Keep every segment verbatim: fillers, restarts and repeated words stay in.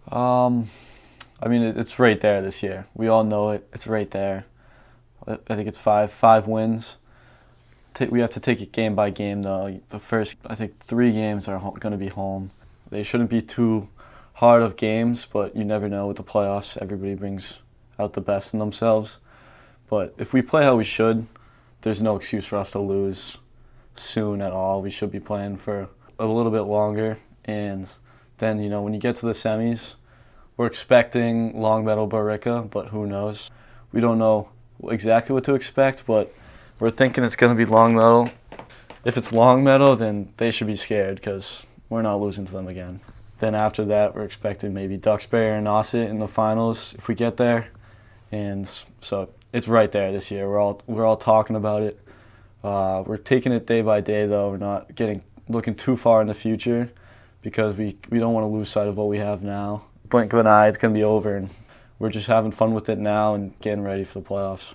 Um, I mean, it, it's right there this year. We all know it. It's right there. I I think it's five five wins. Ta we have to take it game by game, though. The first, I think, three games are going to be home. They shouldn't be too hard of games, but you never know with the playoffs. Everybody brings out the best in themselves. But if we play how we should, there's no excuse for us to lose soon at all. We should be playing for a little bit longer, and then, you know, when you get to the semis, we're expecting long medal Barica, but who knows? We don't know exactly what to expect, but we're thinking it's going to be long medal. If it's long medal, then they should be scared because we're not losing to them again. Then after that, we're expecting maybe Duxbury or Nauset in the finals if we get there, and so it's right there this year. We're all we're all talking about it. Uh, we're taking it day by day, though. We're not getting looking too far in the future because we we don't want to lose sight of what we have now. Blink of an eye, it's going to be over, and we're just having fun with it now and getting ready for the playoffs.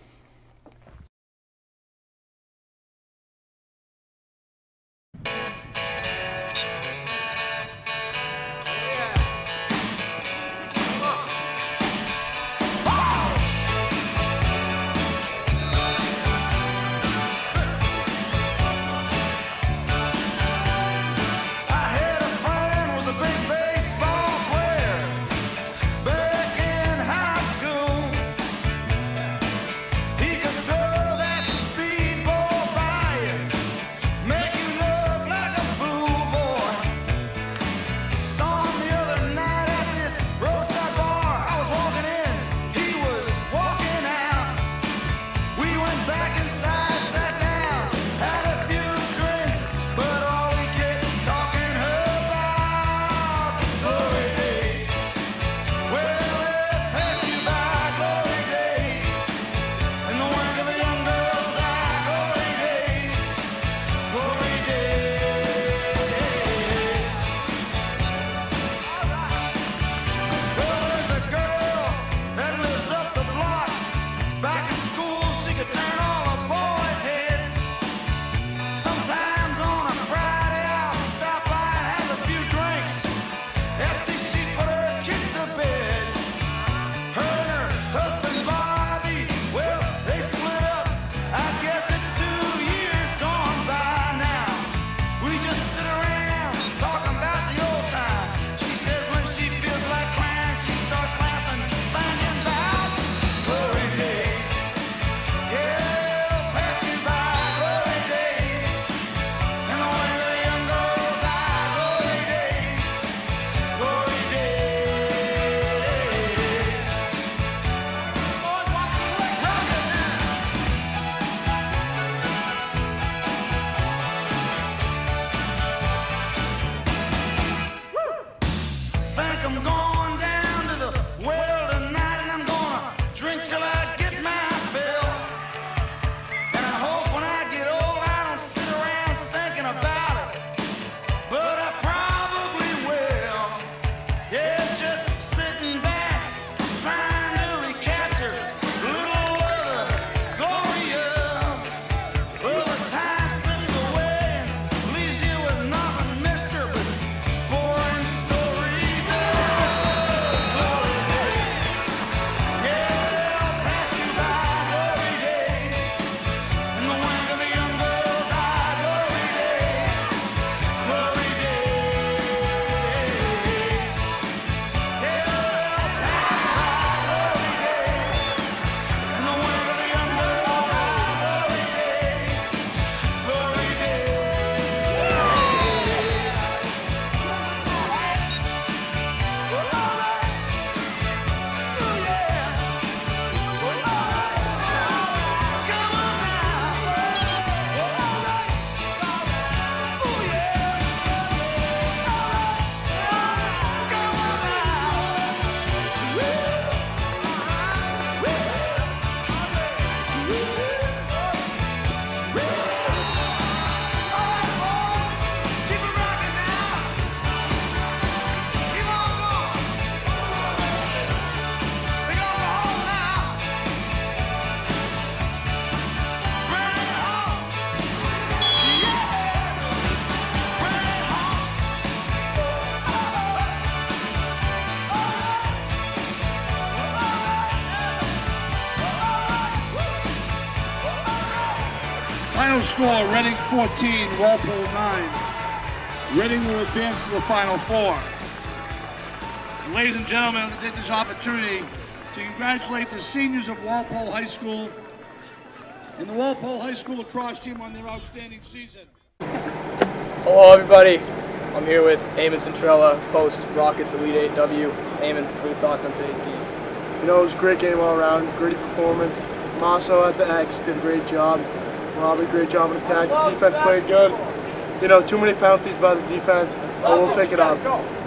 Final score, Reading fourteen, Walpole nine. Reading will advance to the Final Four. Ladies and gentlemen, I'd like to take this opportunity to congratulate the seniors of Walpole High School and the Walpole High School lacrosse team on their outstanding season. Hello everybody, I'm here with Eamon Centrella, host Rockets Elite eight W. Eamon, what are your thoughts on today's game? You know, it was a great game all around, great performance. Masso at the X did a great job. Robbie, great job on attack. The defense played good. You know, too many penalties by the defense, but we'll pick it up.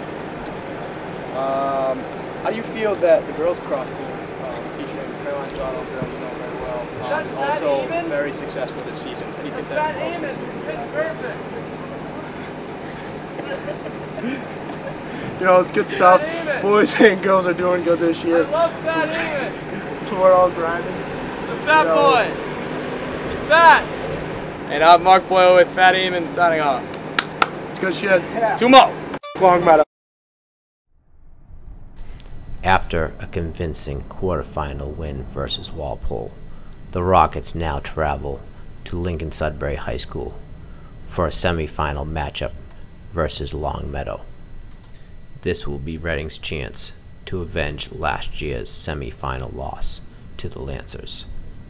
Um, how do you feel that the girls' lacrosse team, um, featuring Caroline Dotto, girls you know very well, um, is also very successful this season? How do you think that helps them? You know, it's good stuff. Boys and girls are doing good this year. I love Fat Eamon. So we're all grinding. The fat you know, boy. He's fat. And I'm Mark Boyle with Fat Eamon signing off. It's good shit. Two more. Long matter. After a convincing quarterfinal win versus Walpole, the Rockets now travel to Lincoln Sudbury High School for a semifinal matchup versus Longmeadow. This will be Reading's chance to avenge last year's semifinal loss to the Lancers.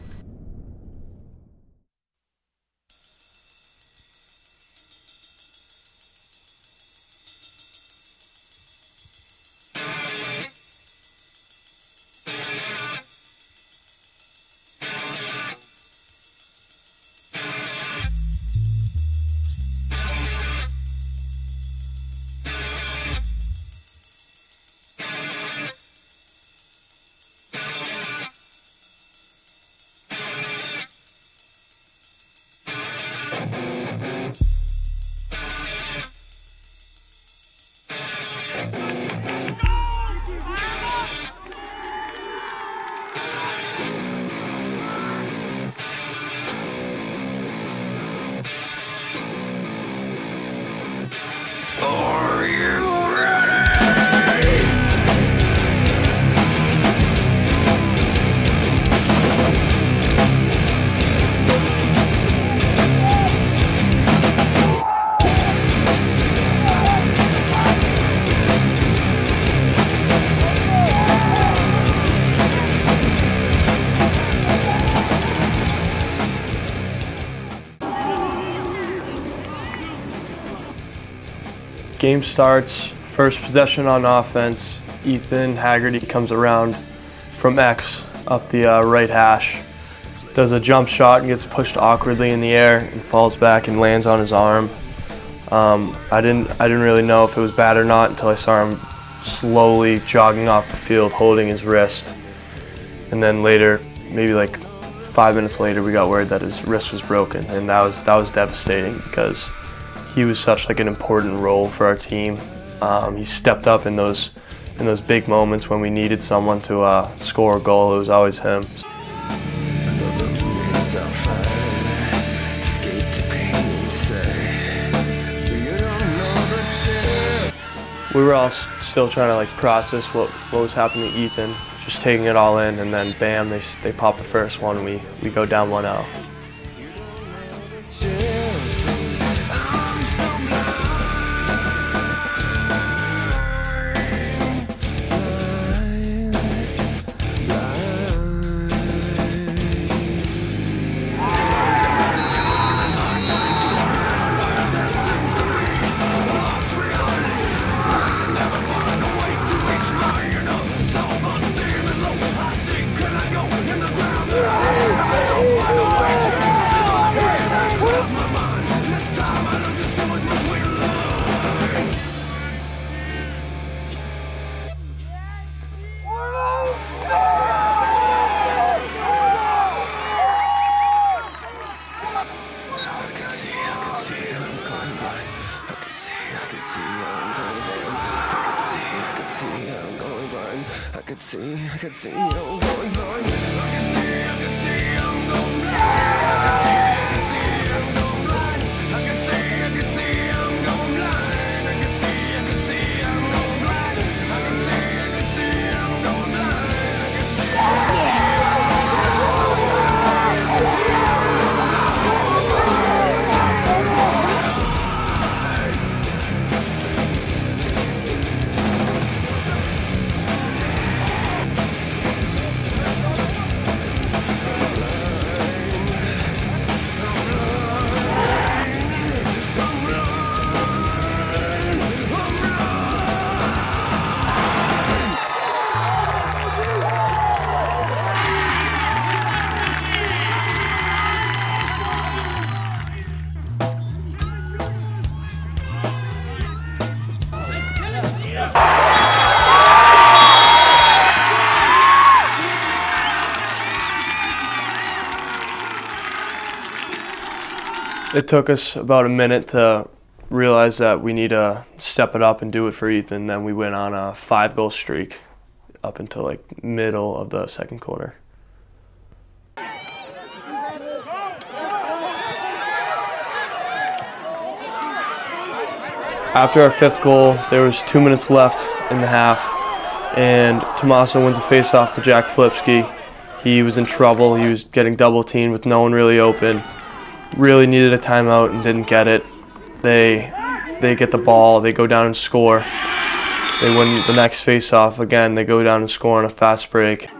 Game starts, first possession on offense. Ethan Haggerty comes around from X up the uh, right hash. Does a jump shot and gets pushed awkwardly in the air and falls back and lands on his arm. Um, I didn't I didn't really know if it was bad or not until I saw him slowly jogging off the field holding his wrist. And then later, maybe like five minutes later, we got word that his wrist was broken, and that was that was devastating because he was such like an important role for our team. Um, he stepped up in those in those big moments when we needed someone to uh, score a goal. It was always him. We were all still trying to like process what what was happening to Ethan, just taking it all in, and then bam, they they pop the first one. We we go down one oh. I could see, I could see, I'm going blind. I could see, I could see, I'm going blind. I could see, I could see, I'm going blind. I could see, I could see, I'm going blind. I could see, I could see, I'm going blind. I could see, I could see, I'm going blind. I could see, I could see, I'm going blind. It took us about a minute to realize that we need to step it up and do it for Ethan. Then we went on a five goal streak up until like middle of the second quarter. After our fifth goal, there was two minutes left in the half, and Tommaso wins a face-off to Jack Flipsky. He was in trouble. He was getting double teamed with no one really open. Really needed a timeout and didn't get it. They they get the ball. They go down and score. They win the next face-off again. They go down and score on a fast break.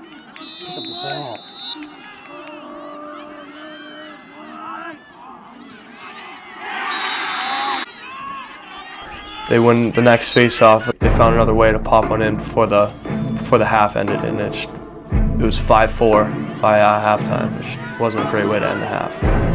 They win the next face-off. They found another way to pop one in before the before the half ended, and it just, it was five four by uh, halftime, which wasn't a great way to end the half.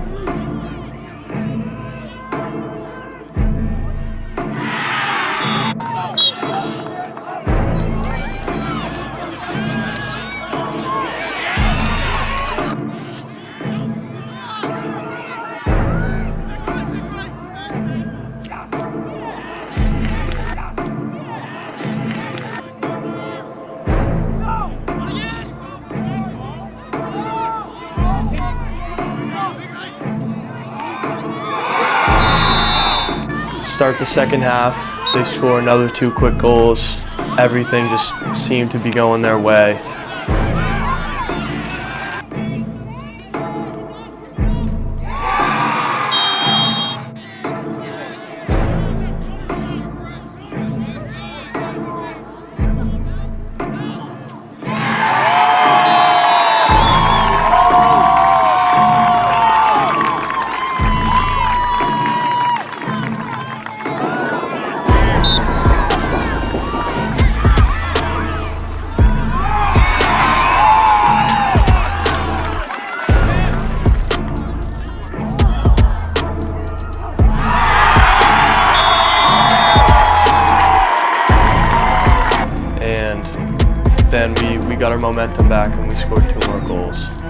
Start the second half, they score another two quick goals. Everything just seemed to be going their way. Then we, we got our momentum back and we scored two more goals.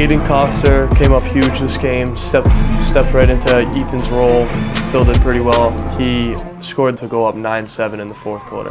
Aiden Coxer came up huge this game, stepped, stepped right into Ethan's role, filled it pretty well. He scored to go up nine seven in the fourth quarter.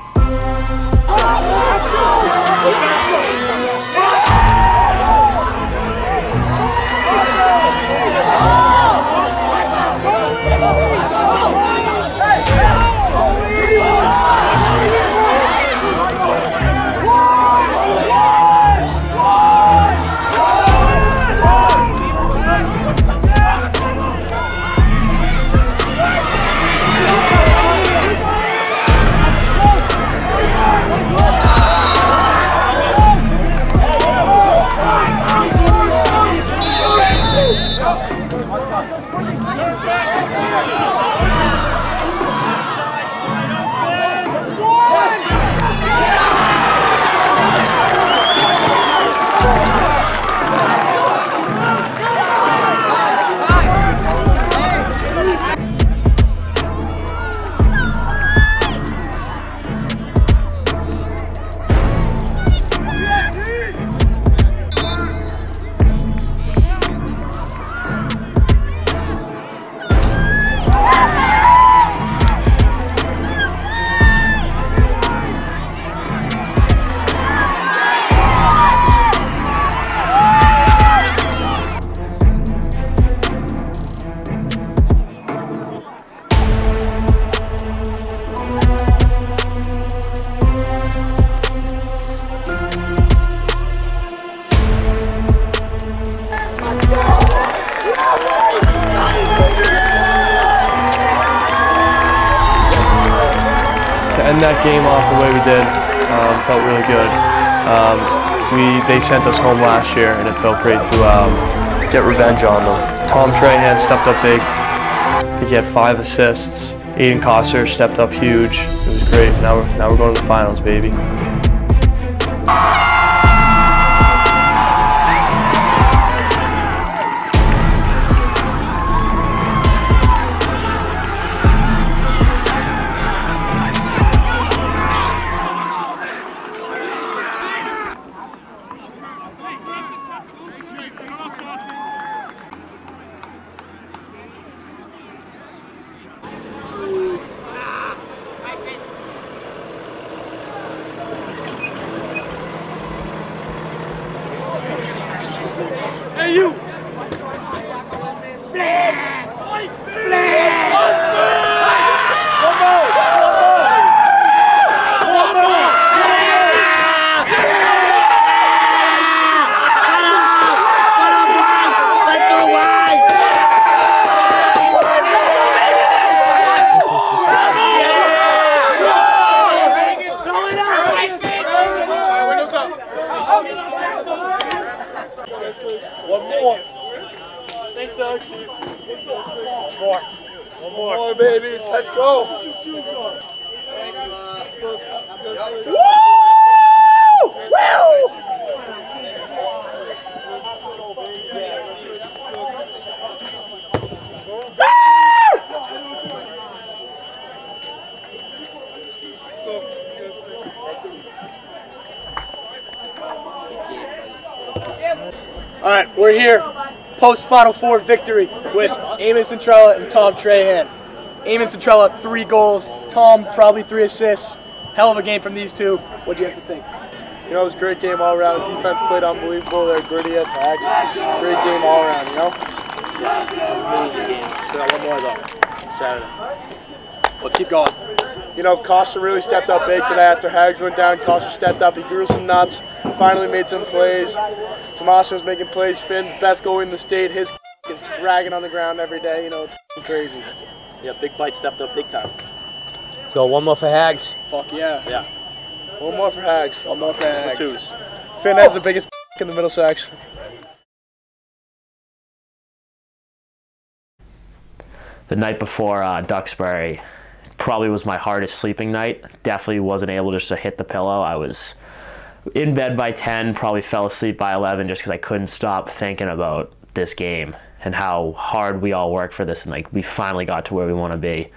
To end that game off the way we did, um, felt really good. Um, we they sent us home last year, and it felt great to um, get revenge on them. Tom Trahan stepped up big. He had five assists. Aiden Coster stepped up huge. It was great. Now we're now we're going to the finals, baby. Hey, you! One more. Thanks, Doug. One more. One more. One more, baby. Let's go. Woo! Woo! All right, we're here, post-Final Four victory with Eamon Centrella and Tom Trahan. Eamon Centrella, three goals. Tom, probably three assists. Hell of a game from these two. What do you have to think? You know, it was a great game all around. Defense played unbelievable. They're gritty at backs. Great game all around, you know? Yes, amazing game. So one more though, Saturday. Let's keep going. You know, Costa really stepped up big today after Hags went down. Costa stepped up. He grew some nuts. Finally made some plays. Tomasso's making plays. Finn's best goalie in the state. His is dragging on the ground every day. You know, it's crazy. Yeah, Big Bite stepped up big time. Let's go. One more for Hags. Fuck yeah. Yeah. One more for Hags. One more for Hags. Twos. Finn has the biggest in the middle section. The night before uh, Duxbury probably was my hardest sleeping night. Definitely wasn't able just to hit the pillow. I was in bed by ten, probably fell asleep by eleven just because I couldn't stop thinking about this game and how hard we all worked for this, and like we finally got to where we want to be.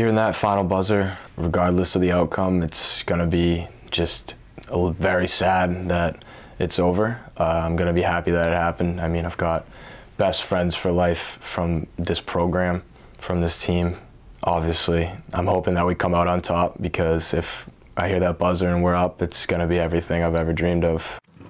Hearing that final buzzer, regardless of the outcome, it's going to be just a, very sad that it's over. Uh, I'm going to be happy that it happened. I mean, I've got best friends for life from this program, from this team. Obviously, I'm hoping that we come out on top, because if I hear that buzzer and we're up, it's going to be everything I've ever dreamed of.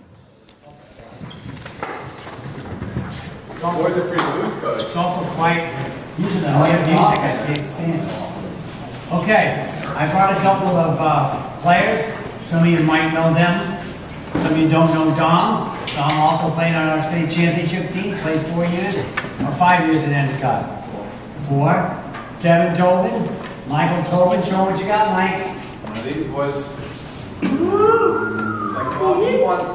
It's always a pretty loose coach. It's awful quiet. Usually the loud music I can't stand. Okay, I brought a couple of uh, players. Some of you might know them. Some of you don't know Dom. Dom also played on our state championship team, played four years, or five years at Endicott. Four. Kevin Tobin, Michael Tobin, show what you got, Mike. One of these boys. It's like, oh, you won.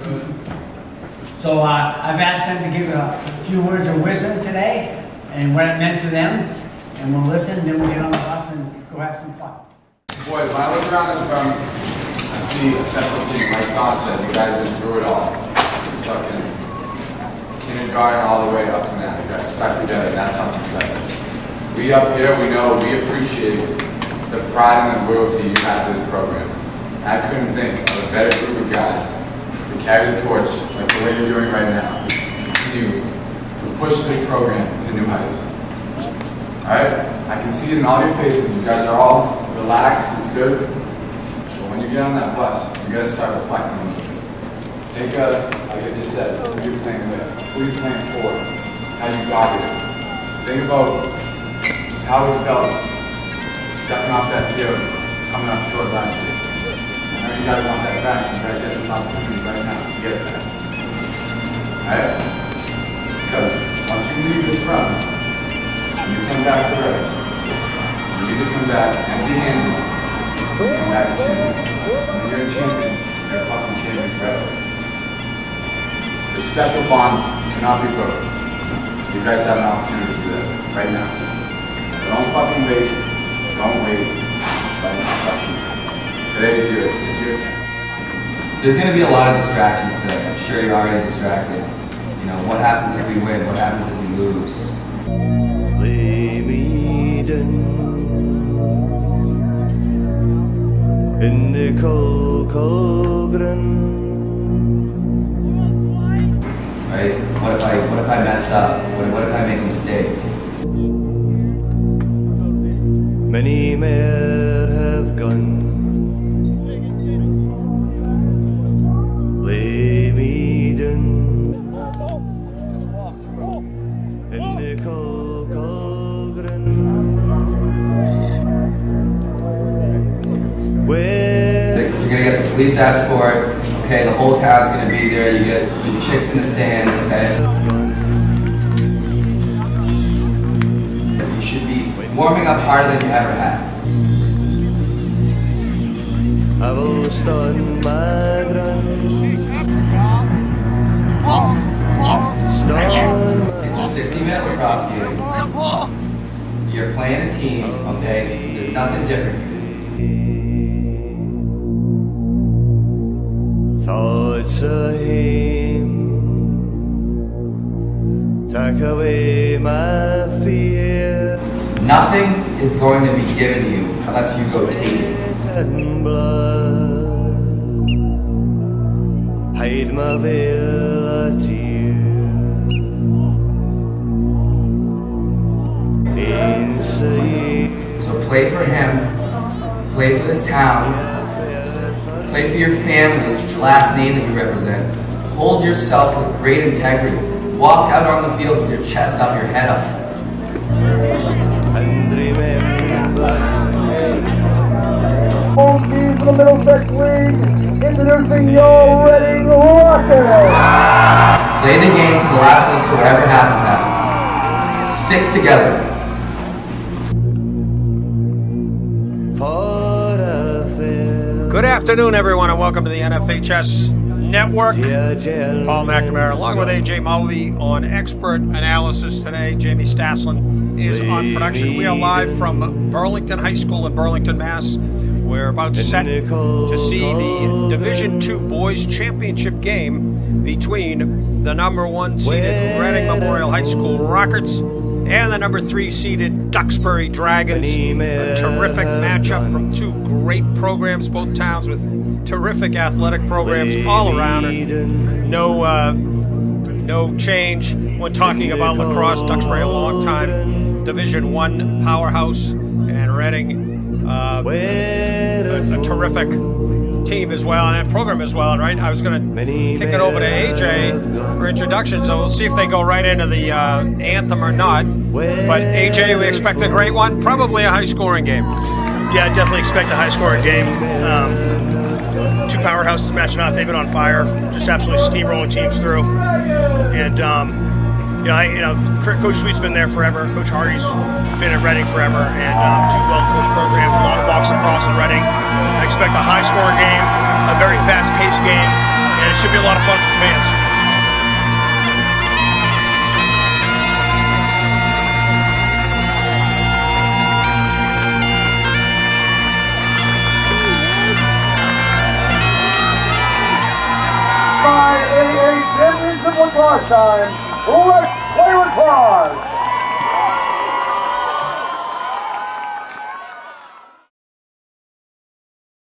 So uh, I've asked them to give a few words of wisdom today and what it meant to them, and we'll listen, and then we'll get on the bus and go have some fun. Boys, when I look around this room, I see a special team. Like Tom said, you guys have been through it all. Fucking kindergarten all the way up to now. You guys stuck together, and that's something special. We up here, we know, we appreciate the pride and the loyalty you have to this program. I couldn't think of a better group of guys to carry the torch like the way you're doing right now. Continue to push this program to new heights. Alright? I can see it in all your faces. You guys are all relaxed, it's good. But when you get on that bus, you gotta start reflecting. Take a, like I just said, who you're playing with, who you're playing for, how you got here. Think about how it felt stepping off that field, coming up short last year. I know you guys want that back. You guys get this opportunity right now to get it back. Alright? Because once you leave this run, and you come back to Red, you need to come back empty-handed. Come back a champion. When you're a champion, you're a fucking champion forever. It's a special bond, cannot be broken. You guys have an opportunity to do that right now. Don't fucking wait. Don't wait. Don't fucking. Today's yours. It's your turn. There's going to be a lot of distractions today. I'm sure you're already distracted. You know, what happens if we win? What happens if we lose? Right? What if I what if I mess up? What, what if I make a mistake? Many men have gone. Lay me down in the cold cauldron. Where you're gonna get the police escort. Okay, the whole town's gonna be there. You get the chicks in the stands. Okay. Warming up harder than you ever have. I will stand my ground. It's a sixty minute lacrosse game. You're playing a team, okay? There's nothing different. Thoughts of him take away my fear. Nothing is going to be given to you unless you go take it. Hide my veil of tears inside. So play for him, play for this town, play for your families, the last name that you represent. Hold yourself with great integrity. Walk out on the field with your chest up, your head up. And remember, Home team from the Middlesex League, introducing your Reading Rockets. Play the game to the last whistle, whatever happens, happens. Stick together. Good afternoon, everyone, and welcome to the N F H S Network. Paul McNamara, along with A J Mulvey on expert analysis today. Jamie Staslin is on production. We are live from Burlington High School in Burlington, Mass. We're about set to see the Division two Boys Championship game between the number one seeded Reading Memorial High School Rockets and the number three seeded Duxbury Dragons. A terrific matchup from two great programs, both towns with terrific athletic programs all around. And no, uh, no change when talking about lacrosse. Duxbury, a long time Division One powerhouse, and Reading, uh, a, a terrific team as well, and that program as well. Right, I was going to kick it over to A J for introductions, so we'll see if they go right into the uh, anthem or not. But A J, we expect a great one, probably a high-scoring game. Yeah, definitely expect a high-scoring game. Um, two powerhouses matching up. They've been on fire, just absolutely steamrolling teams through. And um, you know, I, you know, Coach Sweet's been there forever. Coach Hardy's been at Reading forever, and um, two well-coached programs, a lot of walks across in Reading. I expect a high-scoring game, a very fast-paced game, and it should be a lot of fun for fans. By A A Championship lacrosse time. Let's play lacrosse!